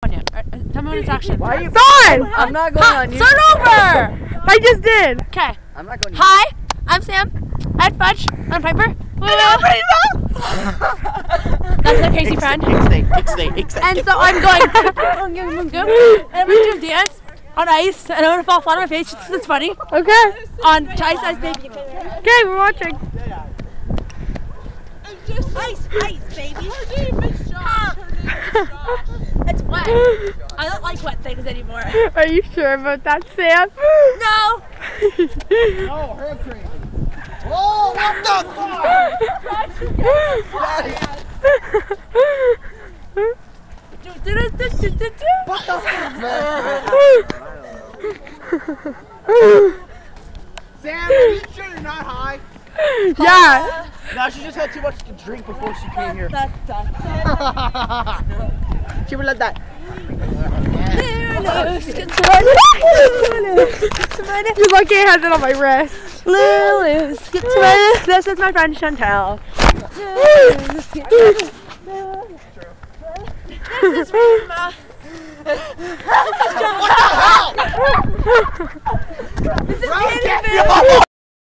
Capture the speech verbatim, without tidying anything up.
on you. Uh, tell me when it's action. Why are you? Dawn! I'm not going on you. Start over! I just did. Okay. I'm not going. Hi, I'm Sam. I'm Fudge. I'm Piper. That's my crazy friend. And so I'm going. And I'm going to do a dance on ice, and I'm going to fall flat on my face. It's funny. Okay. On ice, ice, baby. Okay, we're watching. Just ice, ice, baby. Her name is Josh. Her name is Josh. It's wet. I don't like wet things anymore. Are you sure about that, Sam? No. No, her crazy. Oh, what the fuck? What the fuck, man? Sam, are you sure you're not high? Yeah. No, she just had too much to drink before she came here. She would let that. You're lucky I had that on my wrist. Lulu's, get to my, this is my friend Chantel. This is Rima. This is John. What the hell? This is Candy.